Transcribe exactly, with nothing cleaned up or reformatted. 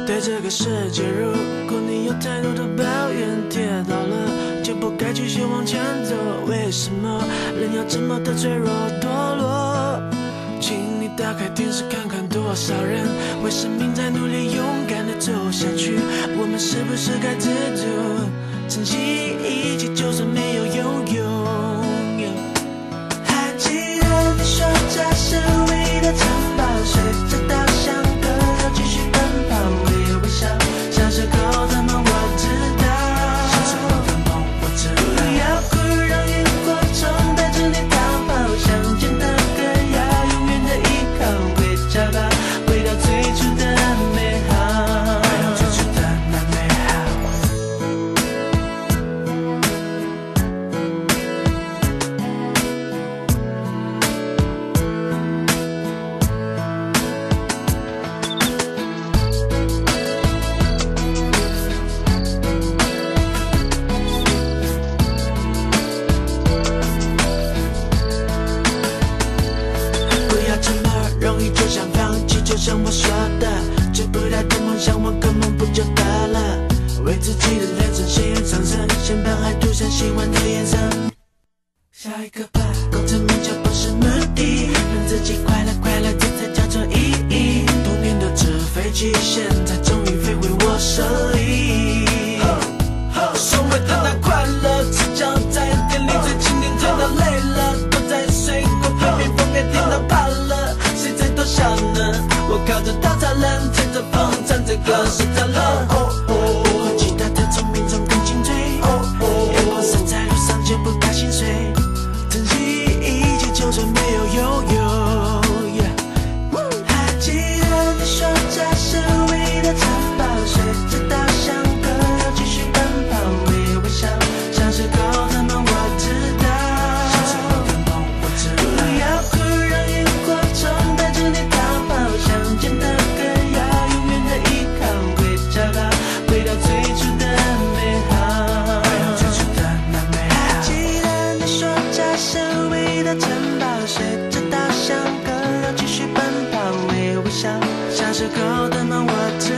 对这个世界，如果你有太多的抱怨，跌倒了就不该继续往前走。为什么人要这么的脆弱堕落？请你打开电视看看，多少人为生命在努力，勇敢的走下去。我们是不是该知足，珍惜一切，就算没有拥有？还记得你说这是唯一的城堡，随着稻香河流继续奔跑，微微笑，小时候的梦我知道，小时候的梦我知道。不要哭，让萤火虫带着你逃跑，想见的歌要永远的依靠，会找到回到最初的美好，回到最初的那美好。就想放弃，就像我说的，追不到的梦想，我个梦不就得了？为自己的人生鲜艳上升，先把爱涂上喜欢的颜色。下一个吧，功成名就不是目的，让自己快乐快乐，这才叫做意义。童年的纸飞机，现在终于飞回我手里。所谓的那快乐，只讲在店里最经典，真的累了，都在水果旁边风给听到怕了。谁在偷笑呢？我靠着稻草人，吹着风，唱着歌，睡着了。比我其他的聪明中更精粹，阳光洒在路上就不怕心碎，珍惜一切，就算没有拥有。还记得你说这是唯一的城堡，随着稻香河流继续奔跑，微微笑，小时候的梦我知道，小时候的梦我知道。不要哭，让萤火虫带着你逃跑，想见的歌要永远的依靠，会找到回到最初的美好，回到最初的那美好。还记得你说这是唯一的城堡，随着稻香河流继续奔跑，微微笑，小时候的梦我知道。